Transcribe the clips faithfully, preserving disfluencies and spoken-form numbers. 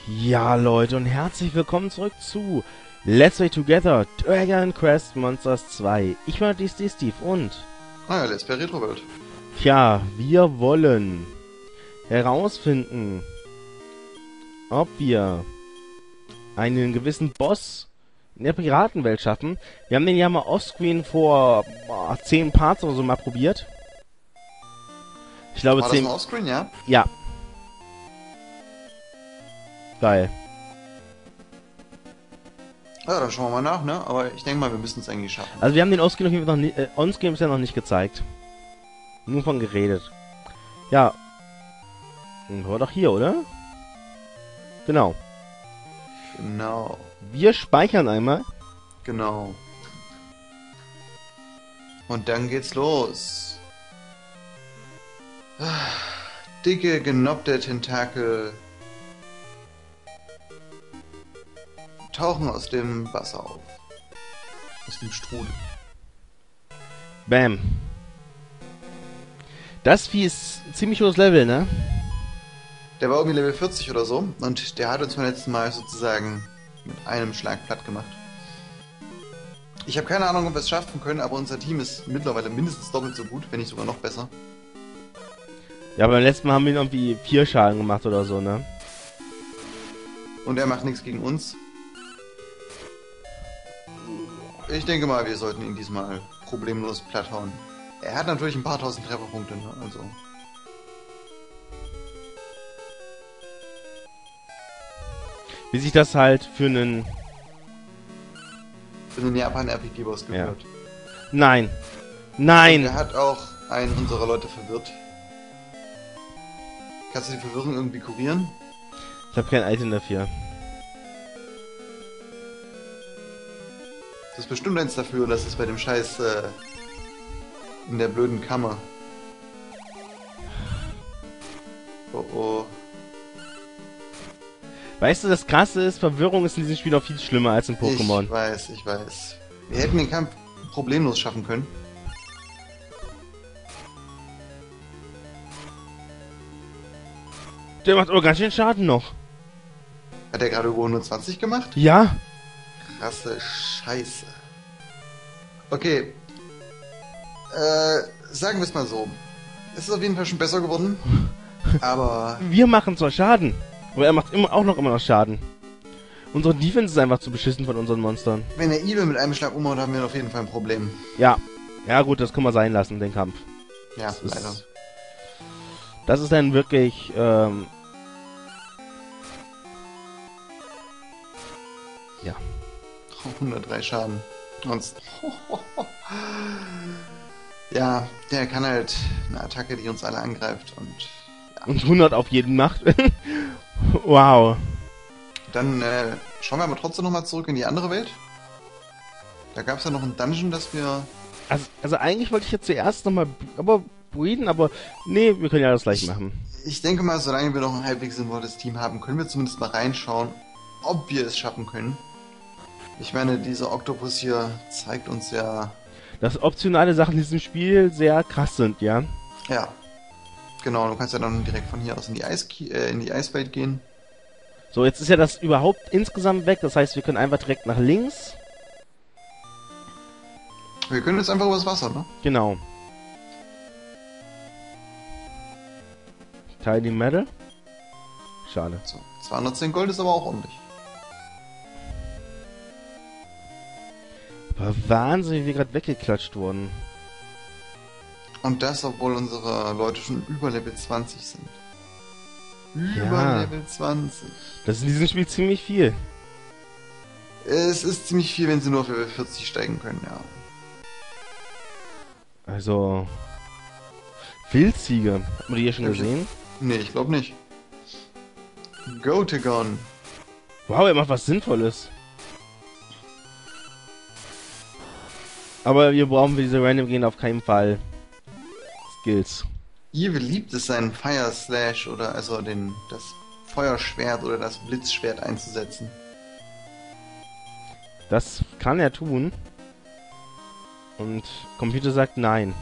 Ja, Leute, und herzlich willkommen zurück zu Let's Play Together Dragon Quest Monsters zwei. Ich bin die Steve Steve und... Ah ja, Let's Play Retro World. Tja, wir wollen herausfinden, ob wir einen gewissen Boss in der Piratenwelt schaffen. Wir haben den ja mal offscreen vor boah, zehn Parts oder so mal probiert. Ich glaube, War zehn... das ein Offscreen, ja? Ja. Geil. Ja, dann schauen wir mal nach, ne? Aber ich denke mal, wir müssen es eigentlich schaffen. Also wir haben den Onscreen auf jeden Fall noch nie, äh, Onscreen bisher noch nicht gezeigt. Nur von geredet. Ja. War doch hier, oder? Genau. Genau. Wir speichern einmal. Genau. Und dann geht's los. Ah, dicke, genoppte Tentakel tauchen aus dem Wasser auf. Aus dem Strudel. Bam. Das Vieh ist ein ziemlich hohes Level, ne? Der war irgendwie Level vierzig oder so. Und der hat uns beim letzten Mal sozusagen mit einem Schlag platt gemacht. Ich habe keine Ahnung, ob wir es schaffen können, aber unser Team ist mittlerweile mindestens doppelt so gut, wenn nicht sogar noch besser. Ja, beim letzten Mal haben wir irgendwie vier Schaden gemacht oder so, ne? Und er macht nichts gegen uns. Ich denke mal, wir sollten ihn diesmal problemlos platt hauen. Er hat natürlich ein paar tausend Trefferpunkte, ne? Also. Wie sich das halt für einen... Für den Japan-R P G-Boss gehört. Ja. Nein. Nein! Und er hat auch einen unserer Leute verwirrt. Kannst du die Verwirrung irgendwie kurieren? Ich habe kein Item dafür. Das ist bestimmt eins dafür, dass es bei dem Scheiß äh, in der blöden Kammer. Oh oh. Weißt du, das Krasse ist, Verwirrung ist in diesem Spiel noch viel schlimmer als in Pokémon. Ich weiß, ich weiß. Wir hätten den Kampf problemlos schaffen können. Der macht aber ganz schön Schaden noch. Hat er gerade über hundertzwanzig gemacht? Ja. Krasse Scheiße. Okay. Äh, sagen wir es mal so. Es ist auf jeden Fall schon besser geworden. Aber Wir machen zwar Schaden, aber er macht immer auch noch immer noch Schaden. Unsere Defense ist einfach zu beschissen von unseren Monstern. wenn er Evil mit einem Schlag umhaut, haben wir auf jeden Fall ein Problem. Ja. Ja gut, das können wir sein lassen, den Kampf. Ja, Das ist, leider. das ist dann wirklich, ähm... ja. hundertdrei Schaden. Sonst. Ja, der kann halt eine Attacke, die uns alle angreift und ja. Und hundert auf jeden macht. Wow. Dann äh, schauen wir aber trotzdem nochmal zurück in die andere Welt. Da gab es ja noch ein Dungeon, das wir... Also, also eigentlich wollte ich jetzt zuerst nochmal aber breeden, aber nee, wir können ja das gleich machen. Ich denke mal, solange wir noch ein halbwegs sinnvolles Team haben, können wir zumindest mal reinschauen, ob wir es schaffen können. Ich meine, dieser Oktopus hier zeigt uns ja... Dass optionale Sachen in diesem Spiel sehr krass sind, ja? Ja. Genau, du kannst ja dann direkt von hier aus in die, Eis äh, in die Eiswelt gehen. So, jetzt ist ja das überhaupt insgesamt weg, das heißt, wir können einfach direkt nach links. Wir können jetzt einfach übers Wasser, ne? Genau. Tiny Metal. Schade. So, zweihundertzehn Gold ist aber auch ordentlich. Aber Wahnsinn, wie wir gerade weggeklatscht wurden. Und das, obwohl unsere Leute schon über Level zwanzig sind. Über Ja. Level zwanzig. Das ist in diesem Spiel ziemlich viel. Es ist ziemlich viel, wenn sie nur auf Level vierzig steigen können, ja. Also... Wildziege. Haben wir die hier schon Okay. gesehen? Nee, ich glaube nicht. Gotagon. Wow, er macht was Sinnvolles. Aber wir brauchen für diese Random gehen auf keinen Fall Skills. Evil liebt es, seinen Fire Slash oder also den, das Feuerschwert oder das Blitzschwert einzusetzen. Das kann er tun. Und Computer sagt nein.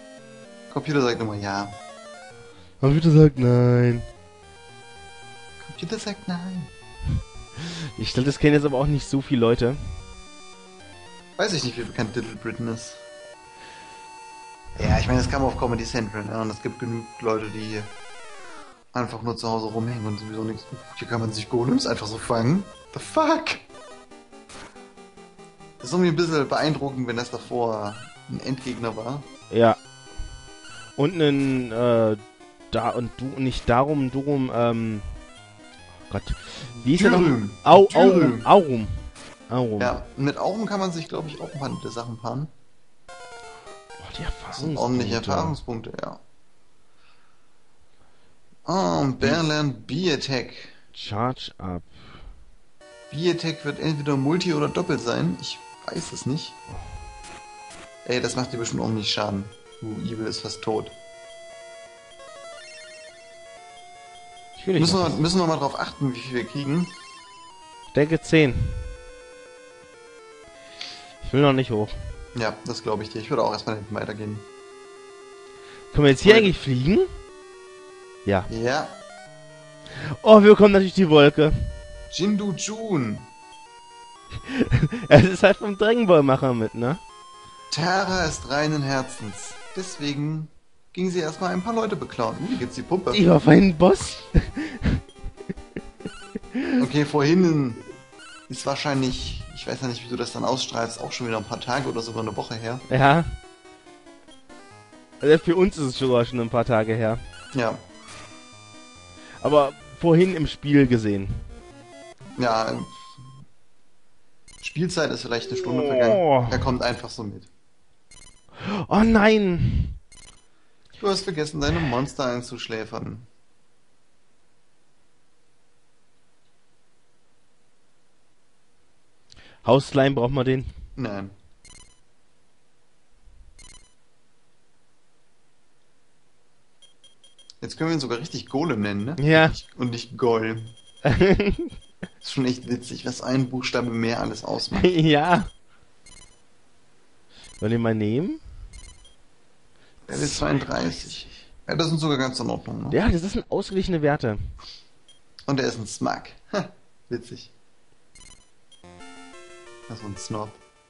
Computer sagt immer ja. Computer sagt nein. Computer sagt nein. Ich glaube, das kennen jetzt aber auch nicht so viele Leute. Weiß ich nicht, wie bekannt Little Britain ist. Ja, ich meine, es kam auf Comedy Central, ne? Und es gibt genug Leute, die einfach nur zu Hause rumhängen und sowieso nichts. Hier kann man sich Golems einfach so fangen. The fuck? Das ist irgendwie ein bisschen beeindruckend, wenn das davor ein Endgegner war. Ja. Und ein, äh, da und du, nicht darum, durum, ähm, oh Gott. Wie ist der noch? Dürüm. Au, Dürüm. Aurum, Aurum. Aurum. Ja, mit Augen kann man sich, glaube ich, auch ein paar nette Sachen paaren. Oh, die Das sind ordentliche Erfahrungspunkte. Erfahrungspunkte, ja. Oh, Berlin B-Attack. Charge up. B-Attack wird entweder Multi oder doppelt sein. Ich weiß es nicht. Ey, das macht dir bestimmt ordentlich Schaden. Uh, Evil ist fast tot. Ich will nicht Müssen wir, noch- müssen wir mal drauf achten, wie viel wir kriegen. Ich denke zehn. Ich will noch nicht hoch. Ja, das glaube ich dir. Ich würde auch erstmal hinten weitergehen. Können wir jetzt hier Wolke. eigentlich fliegen? Ja. Ja, Oh, wir bekommen natürlich die Wolke. Jindu Jun. Es ist halt vom Dragon Ball Macher mit, ne? Terra ist reinen Herzens. Deswegen ging sie erstmal ein paar Leute beklauen. Uh, hier gibt's die Pumpe. Ich war vorhin ein Boss. Okay, vorhin ist wahrscheinlich, ich weiß ja nicht, wie du das dann ausstrahlst, auch schon wieder ein paar Tage oder sogar eine Woche her. Ja. Also für uns ist es sogar schon ein paar Tage her. Ja, Aber vorhin im Spiel gesehen. ja. ähm, Spielzeit ist vielleicht eine Stunde Oh. vergangen. Er kommt einfach so mit. Oh nein! Du hast vergessen, deine Monster einzuschläfern. Hausslime braucht man den. Nein. Jetzt können wir ihn sogar richtig Golem nennen, ne? Ja. Und nicht Golem. Ist schon echt witzig, was ein Buchstabe mehr alles ausmacht. Ja. Wollen wir mal nehmen? Level zweiunddreißig. Ja, das sind sogar ganz in Ordnung, ne? Ja, das sind ausgeglichene Werte. Und er ist ein Smug. Ha, witzig. Also ein Snob.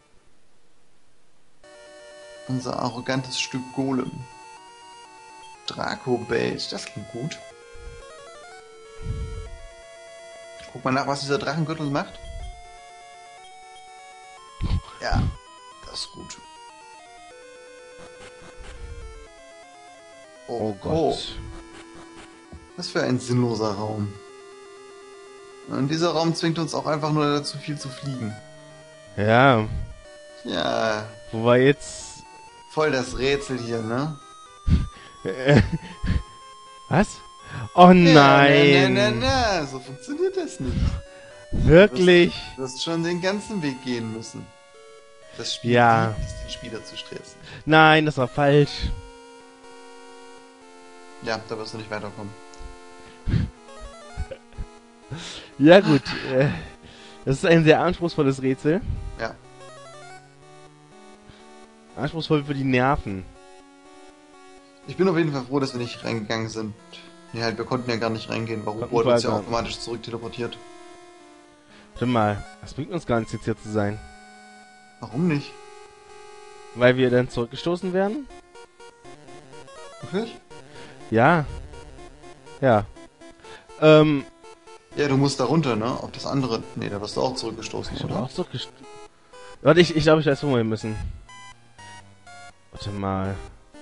Unser arrogantes Stück Golem. Draco Bait, das klingt gut. Guck mal nach, was dieser Drachengürtel macht. Ja, das ist gut. Oh Gott. Was für ein sinnloser Raum. Und dieser Raum zwingt uns auch einfach nur dazu, viel zu fliegen. Ja. Ja, Wo war jetzt... voll das Rätsel hier, ne? Äh, Was? Oh Ja, nein! na, na, na, na, so funktioniert das nicht. Wirklich? Du wirst schon den ganzen Weg gehen müssen. Das Spiel Ja. liebt es, den Spieler zu stressen. Nein, das war falsch. Ja, da wirst du nicht weiterkommen. Ja gut, äh, das ist ein sehr anspruchsvolles Rätsel. Ja. Anspruchsvoll für die Nerven. Ich bin auf jeden Fall froh, dass wir nicht reingegangen sind. Nee, halt, wir konnten ja gar nicht reingehen, weil Konnten Robot uns ja wir gar- automatisch zurück teleportiert. Warte mal, das bringt uns gar nichts, jetzt hier zu sein. Warum nicht? Weil wir dann zurückgestoßen werden? Wirklich? Ja. Ja. Ähm, Ja, du musst da runter, ne? Auf das andere. Nee, da wirst du auch zurückgestoßen, ich hab oder? auch zurückgestoßen. Warte, ich, ich glaube, ich weiß, wo wir hin müssen. Warte mal.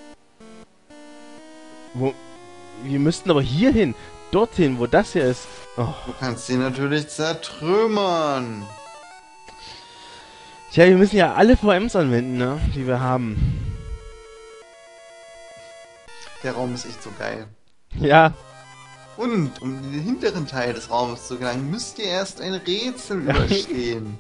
Wo... Wir müssten aber hier hin. Dorthin, wo das hier ist. Oh. Du kannst sie natürlich zertrümmern. Tja, wir müssen ja alle V Ms anwenden, ne? Die wir haben. Der Raum ist echt so geil. Ja. Und um den hinteren Teil des Raumes zu gelangen, müsst ihr erst ein Rätsel überstehen.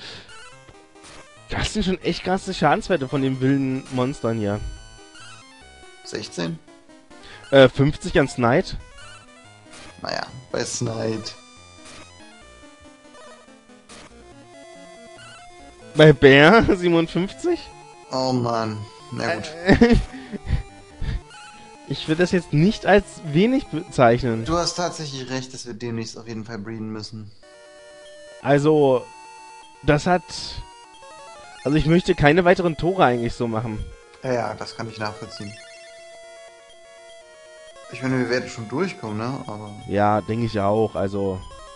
Das sind schon echt krasse Schadenswerte von den wilden Monstern hier. sechzehn? Äh, fünfzig an Snide. Naja, bei Snide. Bei Bear siebenundfünfzig. Oh Mann. Na gut. Äh, Ich würde das jetzt nicht als wenig bezeichnen. Du hast tatsächlich recht, dass wir demnächst auf jeden Fall breeden müssen. Also, das hat... Also ich möchte keine weiteren Tore eigentlich so machen. Ja, ja, das kann ich nachvollziehen. Ich meine, wir werden schon durchkommen, ne? Aber... Ja, denke ich auch, also...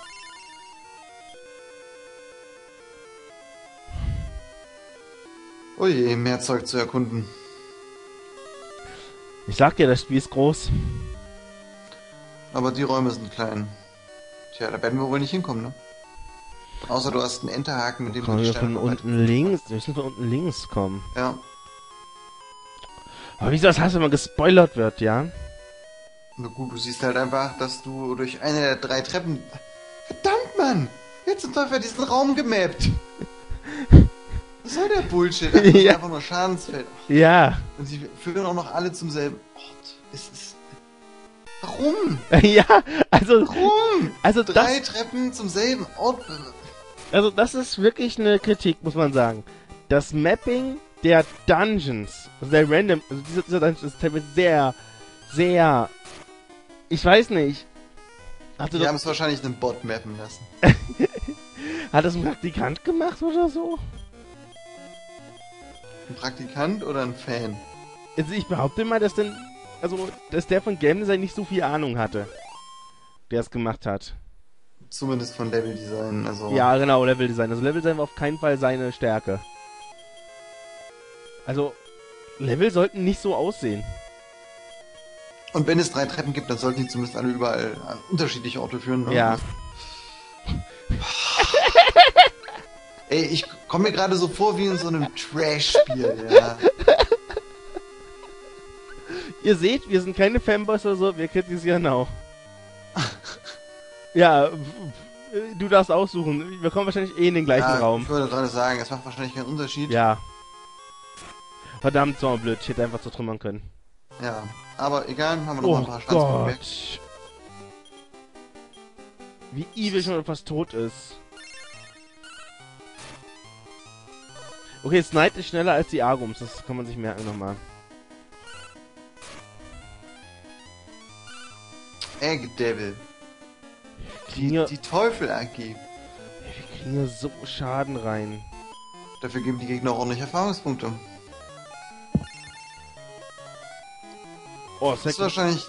Oh je, mehr Zeug zu erkunden. Ich sag dir, das Spiel ist groß. Aber die Räume sind klein. Tja, da werden wir wohl nicht hinkommen, ne? Außer du hast einen Enterhaken, mit dem Kommen du die wir Sterne von verwalten unten links? Wir müssen von unten links kommen. Ja. Aber wieso das heißt, wenn man gespoilert wird, ja? Na gut, du siehst halt einfach, dass du durch eine der drei Treppen... Verdammt, Mann! Jetzt zum Teufel diesen Raum gemappt! Was soll der Bullshit? Das ist Ja. einfach nur Schadensfeld. Ja. Und sie führen auch noch alle zum selben Ort. Es ist... Warum? Ja, also... Warum? Also Drei das, Treppen zum selben Ort. also das ist wirklich eine Kritik, muss man sagen. Das Mapping der Dungeons, also der Random, also dieser, dieser Dungeon ist teilweise sehr, sehr... Ich weiß nicht. Hatte Die das, haben es wahrscheinlich einen Bot mappen lassen. hat das ein Praktikant gemacht oder so? Ein Praktikant oder ein Fan? Also ich behaupte mal, dass denn, also dass der von Game Design nicht so viel Ahnung hatte, der es gemacht hat. Zumindest von Leveldesign, also... Ja, genau, Leveldesign. Also Leveldesign war auf keinen Fall seine Stärke. Also Level sollten nicht so aussehen. Und wenn es drei Treppen gibt, dann sollten die zumindest alle überall an unterschiedliche Orte führen, ne? Ja. Ey, ich komme mir gerade so vor wie in so einem Trash-Spiel, ja. Ihr seht, wir sind keine Fanboys oder so, wir kritisieren auch. Ja, du darfst aussuchen. Wir kommen wahrscheinlich eh in den gleichen ja, Raum. Ich würde gerade sagen, es macht wahrscheinlich keinen Unterschied. Ja. Verdammt, so blöd. Ich hätte einfach zertrümmern können. Ja, aber egal, haben wir noch mal Oh ein paar Schanzpunkte weg. Gott. Wie evil schon fast tot ist. Okay, Snipe ist schneller als die Argums. Das kann man sich merken nochmal. Egg Devil. kriegen Die, ja, die Teufel A G. wir kriegen hier so Schaden rein. Dafür geben die Gegner auch ordentlich Erfahrungspunkte. Oh, Das ist Second. wahrscheinlich...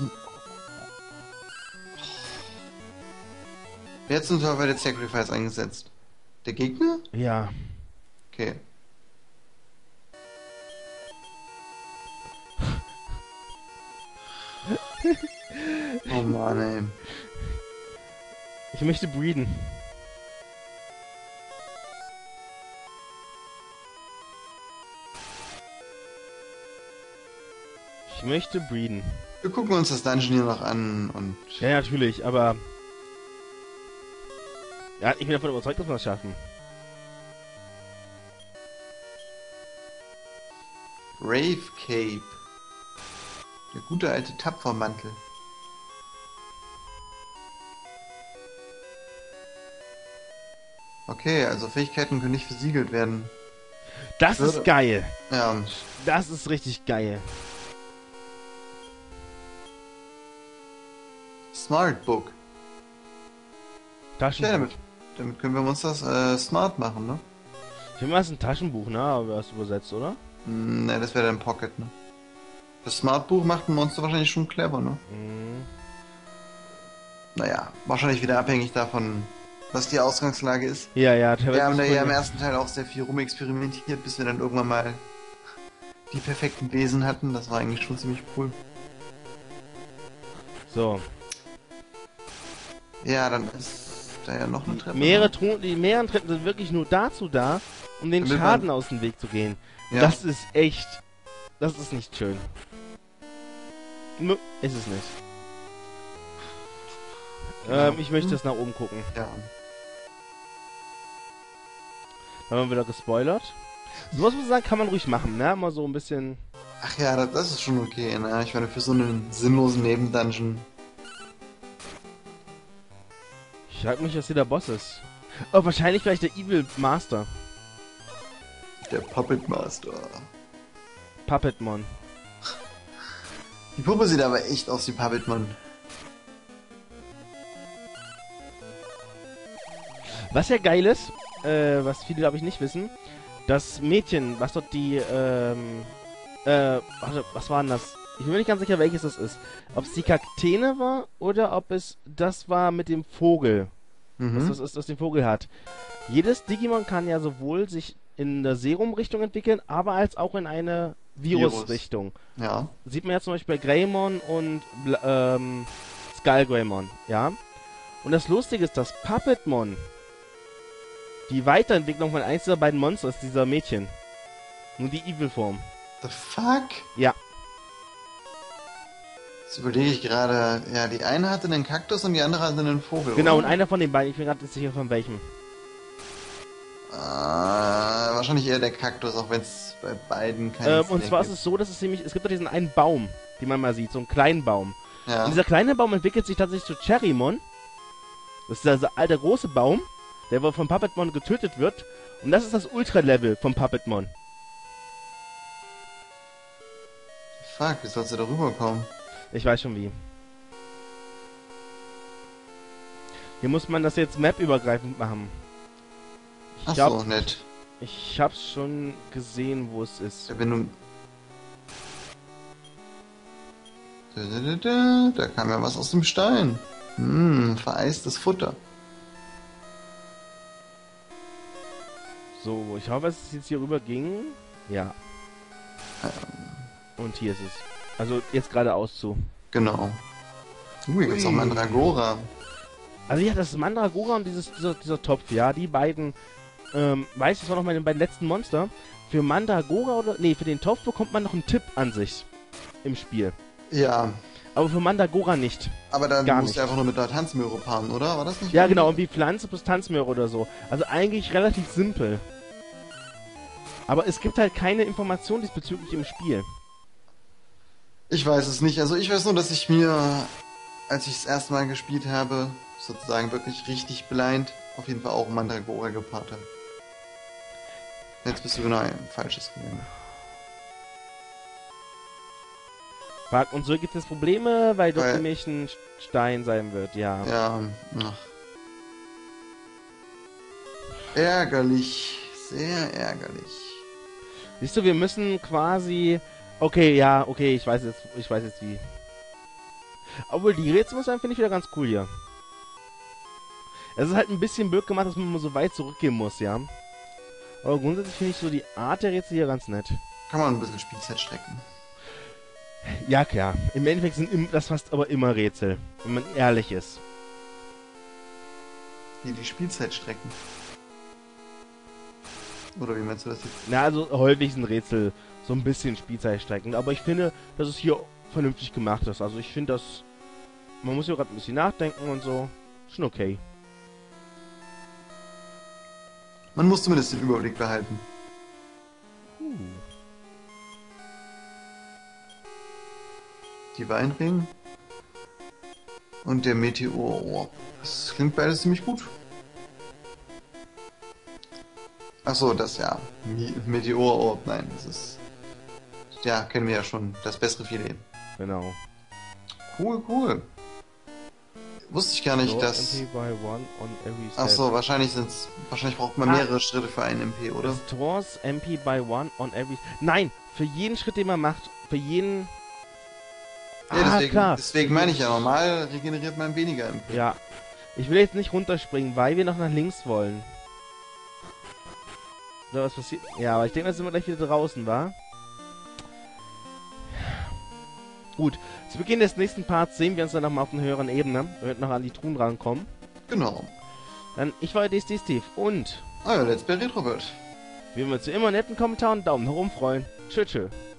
Wer hat zum Teufel jetzt Sacrifice eingesetzt? Der Gegner? Ja. Okay. Oh Mann, ey. Ich möchte breeden. Ich möchte breeden. Wir gucken uns das Dungeon hier noch an und... Ja, natürlich, aber... Ja, ich bin davon überzeugt, dass wir das schaffen. Rave Cape. Der gute alte Tapfermantel. Okay, also Fähigkeiten können nicht versiegelt werden. Das Würde- ist geil. Ja, Das ist richtig geil. Smart Book. Taschenbuch. Ja, damit, damit können wir uns das äh, smart machen, ne? Ich finde mal, es ist ein Taschenbuch, ne? Aber hast du übersetzt, oder? Hm, ne, das wäre dann Pocket, ne? Das Smart Buch macht ein Monster wahrscheinlich schon clever, ne? Mhm. Naja, wahrscheinlich wieder abhängig davon, was die Ausgangslage ist. Ja, ja. Wir haben da ja im ja ersten Teil auch sehr viel rumexperimentiert, bis wir dann irgendwann mal die perfekten Wesen hatten. Das war eigentlich schon ziemlich cool. So. Ja, dann ist da ja noch eine Treppe. Mehrere ne? Tru die mehreren Treppen sind wirklich nur dazu da, um den Damit Schaden man- aus dem Weg zu gehen. Ja. Das ist echt... Das ist nicht schön. Nö, ist es nicht. Ja. Ähm, ich möchte jetzt nach oben gucken. Ja. Da haben wir wieder gespoilert. So was muss man sagen, kann man ruhig machen, ne? Mal so ein bisschen... Ach ja, das, das ist schon okay, ne? Ich meine, für so einen sinnlosen Nebendungeon. Ich frag mich, was hier der Boss ist. Oh, wahrscheinlich vielleicht der Evil Master. Der Puppet Master. Puppetmon. Die Puppe sieht aber echt aus wie Puppetmon. Was ja geil ist, äh, was viele glaube ich nicht wissen, das Mädchen, was dort die, ähm, äh, warte, was war denn das? Ich bin mir nicht ganz sicher, welches das ist. Ob es die Kakteen war oder ob es das war mit dem Vogel. Mhm. Was das ist, das den Vogel hat. Jedes Digimon kann ja sowohl sich in eine Serum-Richtung entwickeln, aber als auch in eine Virus-Richtung. Ja. Sieht man ja zum Beispiel bei Greymon und Bla ähm, Skull Greymon, ja. Und das Lustige ist, dass Puppetmon die Weiterentwicklung von eins dieser beiden Monster ist, dieser Mädchen. Nur die Evil-Form. The fuck? Ja. Jetzt überlege ich gerade, ja, die eine hatte einen Kaktus und die andere hatte einen Vogel. Genau, oder? und einer von den beiden, ich bin gerade nicht sicher von welchem. Äh, wahrscheinlich eher der Kaktus, auch wenn es bei beiden keinen Ähm, und zwar ist es so, dass es nämlich, es gibt doch diesen einen Baum, den man mal sieht, so einen kleinen Baum. Ja. Und dieser kleine Baum entwickelt sich tatsächlich zu Cherrymon. Das ist dieser alte große Baum, der wohl von Puppetmon getötet wird. Und das ist das Ultra-Level von Puppetmon. Fuck, wie sollst du da rüberkommen? Ich weiß schon wie. Hier muss man das jetzt map-übergreifend machen. Ich Ach glaub, so, nett. Ich hab's schon gesehen, wo es ist. Ja, wenn du... Da, da, da, da, da kam ja was aus dem Stein. Hm, vereistes Futter. So, ich hoffe, dass es jetzt hier rüber ging. Ja. Ähm, Und hier ist es. Also jetzt geradeaus zu. genau. Uh, hier gibt's auch Mandragora. Also ja, das ist Mandragora und dieses, dieser, dieser Topf, ja, die beiden, ähm, weiß ich, das war noch meine beiden letzten Monster. Für Mandragora oder, nee, für den Topf bekommt man noch einen Tipp an sich im Spiel. Ja, Aber für Mandragora nicht. aber dann Gar musst nicht. du einfach nur mit der Tanzmöhre paaren, oder? War das nicht? Ja, genau, und wie Pflanze plus Tanzmöhre oder so. Also eigentlich relativ simpel. Aber es gibt halt keine Information diesbezüglich im Spiel. Ich weiß es nicht. Also ich weiß nur, dass ich mir, als ich das erste Mal gespielt habe, sozusagen wirklich richtig blind, auf jeden Fall auch Mandragora gepaart habe. Jetzt bist du genau ein falsches gegangen. Fuck, und so gibt es Probleme, weil dort Weil- nämlich ein Stein sein wird, ja. Ja, ach. Ärgerlich. Sehr ärgerlich. Siehst du, wir müssen quasi... Okay, ja, okay, ich weiß jetzt, ich weiß jetzt wie. Obwohl, die Rätsel finde ich wieder ganz cool hier. Es ist halt ein bisschen blöd gemacht, dass man mal so weit zurückgehen muss, ja. Aber grundsätzlich finde ich so die Art der Rätsel hier ganz nett. Kann man ein bisschen Spielzeit strecken. Ja, klar. Im Endeffekt sind im, das fast aber immer Rätsel, wenn man ehrlich ist. Wie die Spielzeit strecken. Oder wie meinst du das jetzt? Na, also häufig sind Rätsel so ein bisschen Spielzeitstrecken. Aber ich finde, dass es hier vernünftig gemacht ist. Also ich finde das... Man muss hier gerade ein bisschen nachdenken und so. Schon okay. Man muss zumindest den Überblick behalten. Uh. Die Weinring und der Meteor. Oh, das klingt beides ziemlich gut. Ach so, das ja. Mi- Meteororb, nein, das ist... Ja, kennen wir ja schon. Das bessere Filet. Genau. Cool, cool. Wusste ich gar nicht, So, dass... M P by one on every step. Ach so, wahrscheinlich sind's... Wahrscheinlich braucht man Ah. mehrere Schritte für einen M P, oder? Restores M P by one on every... Nein! Für jeden Schritt, den man macht, für jeden... Ja, ah, deswegen, klar. deswegen meine ich ja, normal regeneriert man weniger M P. Ja. Ich will jetzt nicht runterspringen, weil wir noch nach links wollen. Oder was passiert? Ja, aber ich denke, jetzt sind wir gleich wieder draußen, wa? Gut. Zu Beginn des nächsten Parts sehen wir uns dann nochmal auf einer höheren Ebene. Wir werden noch an die Truhen rankommen. Genau. Dann, ich war D S D Steve und Ah ja, Let's Play Retrobird. wir würden uns zu immer netten Kommentaren und Daumen nach oben freuen. Tschö, tschö.